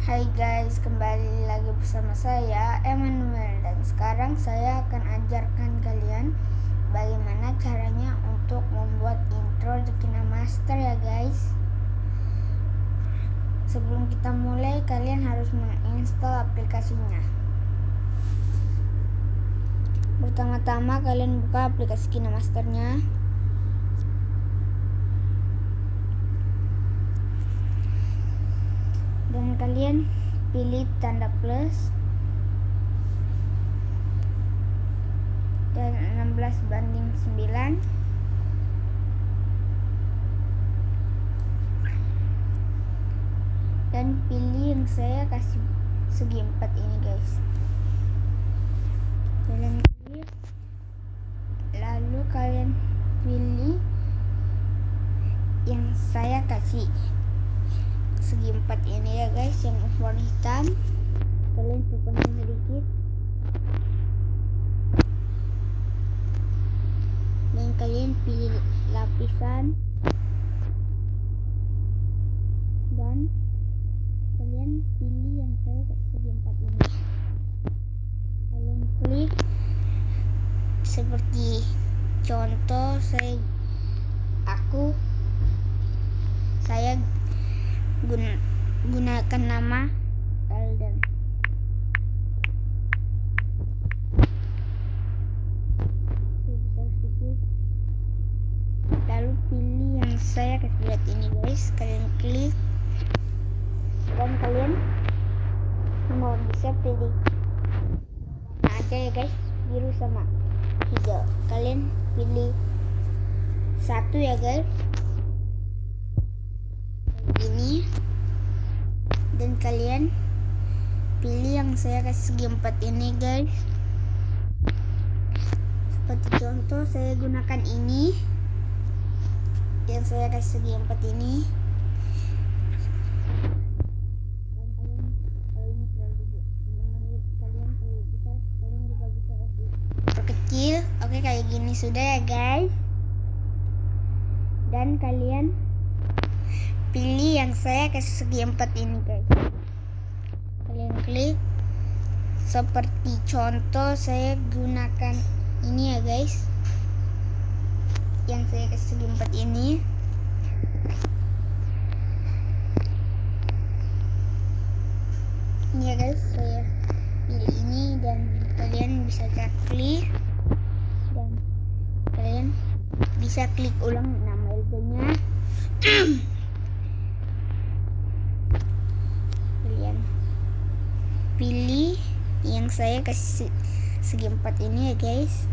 Hai guys, kembali lagi bersama saya Emmanuel, dan sekarang saya akan ajarkan kalian bagaimana caranya untuk membuat intro di KineMaster ya guys. Sebelum kita mulai, kalian harus menginstal aplikasinya. Pertama-tama kalian buka aplikasi KineMasternya. Dan kalian pilih tanda plus dan 16:9. Dan pilih yang saya kasih segi 4 ini guys. Kalian klik, lalu kalian pilih yang saya kasih segi 4 ini ya guys, yang warna hitam. Kalian tekan sedikit dan kalian pilih lapisan dan kalian pilih yang saya segi 4 ini. Kalian klik seperti contoh saya gunakan nama Elden. Besar sedikit. Lalu pilih yang saya kasih lihat ini guys. Kalian klik dan kalian mau bisa pilih aja ya guys, biru sama hijau. Kalian pilih satu ya guys, ini, dan kalian pilih yang saya kasih segi 4 ini guys. Seperti contoh saya gunakan ini, yang saya kasih segi 4 ini. Dan kalian kalau besar, kalian juga bisa kasih perkecil. Oke, kayak gini sudah ya guys. Dan kalian pilih yang saya kasih segi 4 ini guys. Kalian klik seperti contoh saya gunakan ini ya guys, yang saya kasih segi 4 ini. Ini ya guys, saya pilih ini dan kalian bisa klik dan kalian bisa klik ulang nama Elden-nya. Kalian pilih yang saya kasih segi 4 ini ya guys.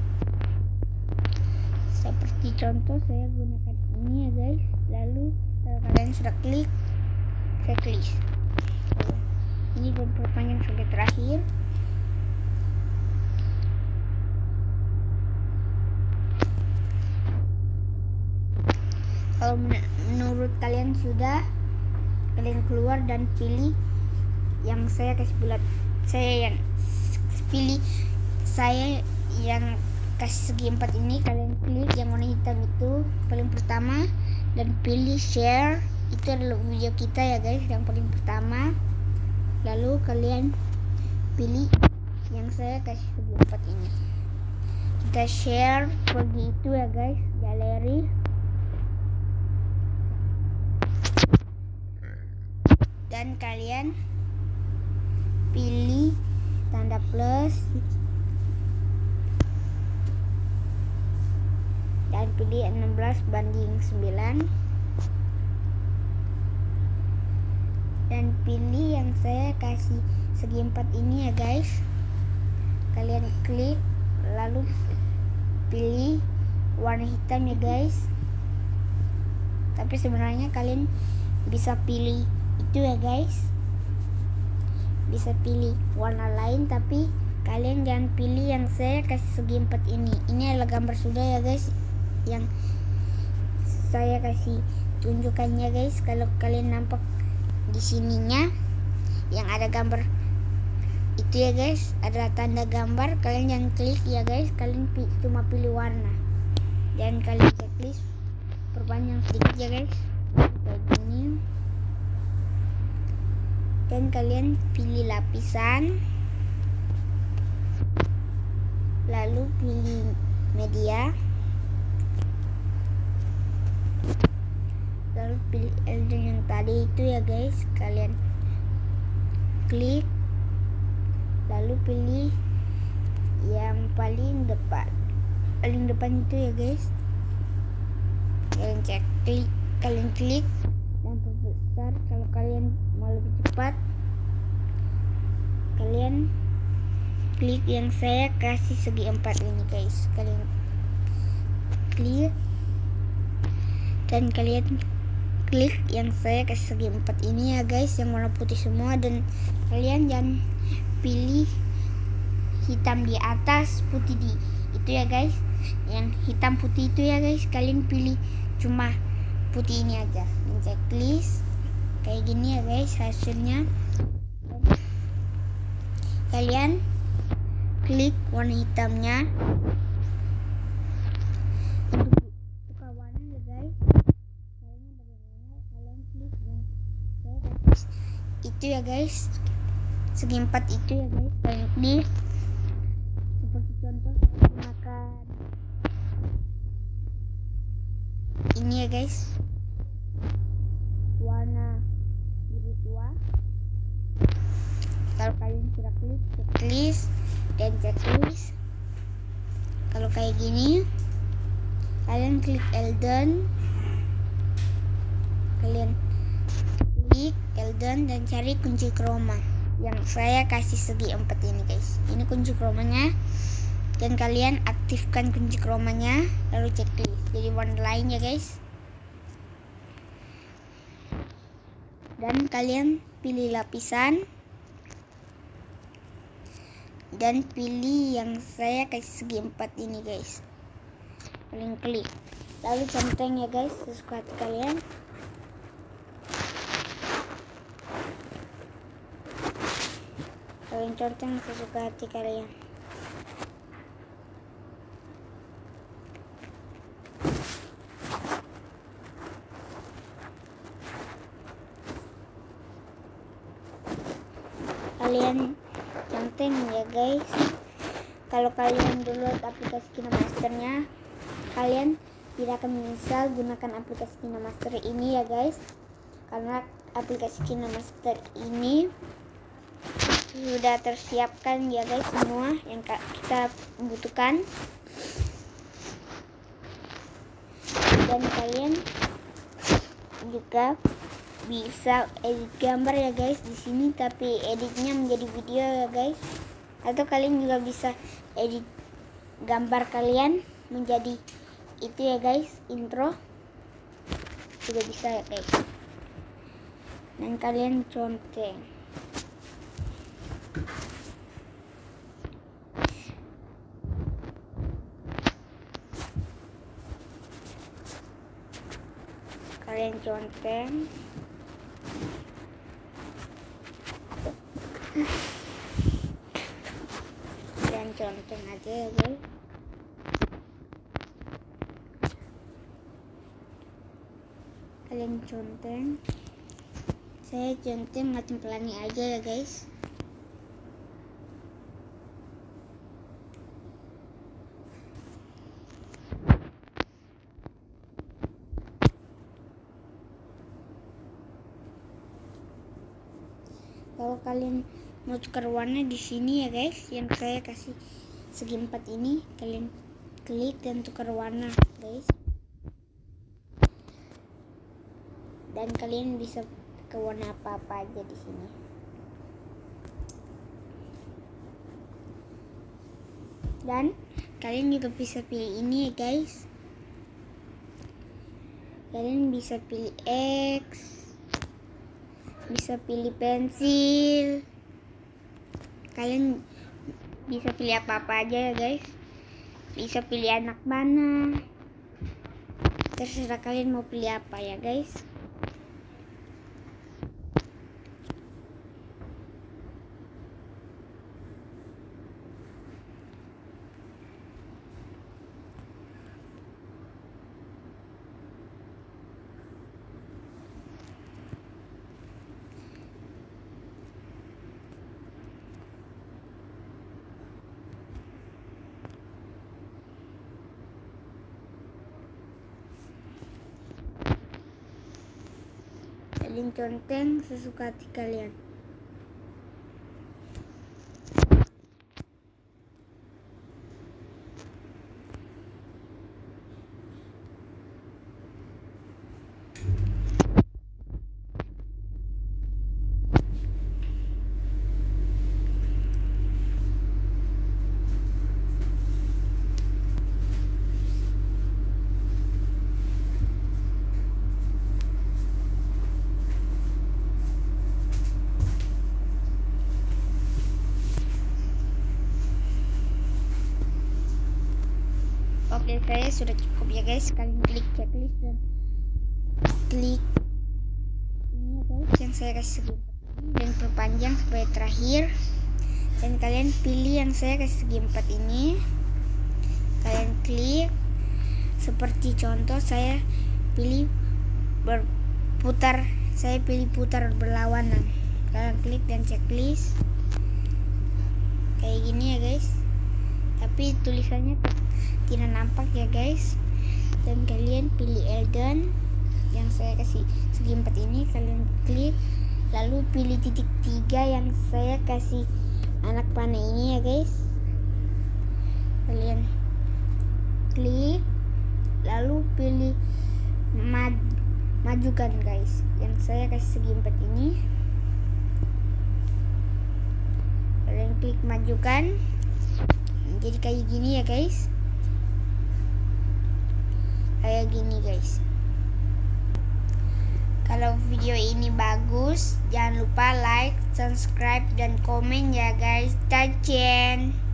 Seperti contoh saya gunakan ini ya guys. Lalu kalian sudah klik, saya klik. Ini dan perpanjang sampai terakhir. Kalau menurut kalian sudah, kalian keluar dan pilih yang saya kasih bulat. Saya yang kasih segi 4 ini. Kalian klik yang warna hitam itu paling pertama dan pilih share. Itu adalah video kita ya guys, yang paling pertama. Lalu kalian pilih yang saya kasih segi 4 ini. Kita share pergi itu ya guys, galeri. Dan kalian pilih tanda plus dan pilih 16:9 dan pilih yang saya kasih segi 4 ini ya guys. Kalian klik lalu pilih warna hitam ya guys. Tapi sebenarnya kalian bisa pilih itu ya guys, bisa pilih warna lain, tapi kalian jangan pilih yang saya kasih segi 4 ini. Ini adalah gambar sudah ya guys, yang saya kasih tunjukkannya guys. Kalau kalian nampak di sininya yang ada gambar itu ya guys, ada tanda gambar. Kalian jangan klik ya guys, kalian cuma pilih warna dan kalian checklist perpanjang sedikit ya guys, kayak gini. dan kalian pilih lapisan, lalu pilih media, lalu pilih Elden yang tadi itu ya guys, kalian klik, lalu pilih yang paling depan itu ya guys, kalian klik dan perbesar. Kalau kalian mau lebih cepat, kalian klik yang saya kasih segi 4 ini guys, kalian klik dan kalian klik yang saya kasih segi 4 ini ya guys, yang warna putih semua. Dan kalian jangan pilih hitam di atas, putih di itu ya guys, yang hitam putih itu ya guys, kalian pilih cuma putih ini aja. Checklist kayak gini ya guys hasilnya. Kalian klik warna hitamnya untuk buka warna ya guys. Caranya bagaimana? Kalian klik yang saya kasih itu ya guys, segi 4 itu ya guys, kalian klik. Seperti contoh saya gunakan ini ya guys, warna biru tua. Kalau kalian sudah klik checklist dan checklist, kalau kayak gini kalian klik Elden, kalian klik Elden dan cari kunci chroma yang saya kasih segi 4 ini guys. Ini kunci chromanya, dan kalian aktifkan kunci chromanya, lalu checklist jadi warna lain ya guys. Dan kalian pilih lapisan dan pilih yang saya kasih segi 4 ini guys, kalian klik lalu centeng ya guys sesuka hati kalian. Kalian centeng sesuka hati kalian. Kalian centeng ya guys. Kalau kalian download aplikasi KineMasternya, kalian tidak akan menyesal gunakan aplikasi KineMaster ini ya guys, karena aplikasi KineMaster ini sudah tersiapkan ya guys semua yang kita butuhkan. Dan kalian juga bisa edit gambar ya guys di sini, tapi editnya menjadi video ya guys. Atau kalian juga bisa edit gambar kalian menjadi itu ya guys, intro juga bisa ya guys. Dan kalian conteng. Kalian conteng. Kalian conteng aja ya guys. Kalian conteng. Saya conteng macam pelani aja ya guys. Kalau kalian mau tukar warna di sini ya guys, yang saya kasih segi 4 ini, kalian klik dan tukar warna guys. Dan kalian bisa ke warna apa-apa aja di sini. Dan kalian juga bisa pilih ini ya guys. Kalian bisa pilih X, bisa pilih pensil, kalian bisa pilih apa-apa aja ya guys. Bisa pilih anak mana, terserah kalian mau pilih apa ya guys. kalian conteng sesuka hati kalian. Oke, saya sudah cukup ya guys. Kalian klik checklist dan klik ini ya guys yang saya kasih segi 4 dan perpanjang sampai terakhir. Dan kalian pilih yang saya kasih segi 4 ini. Kalian klik seperti contoh saya pilih berputar. Saya pilih putar berlawanan. Kalian klik dan checklist kayak gini ya guys. Tapi tulisannya tidak nampak ya guys. Dan kalian pilih Elden yang saya kasih segi 4 ini, kalian klik, lalu pilih titik 3 yang saya kasih anak panah ini ya guys. Kalian klik, lalu pilih majukan guys yang saya kasih segi 4 ini. Kalian klik majukan, jadi kayak gini ya guys. Kayak gini guys. Kalau video ini bagus, jangan lupa like, subscribe, dan komen ya guys. Tachien.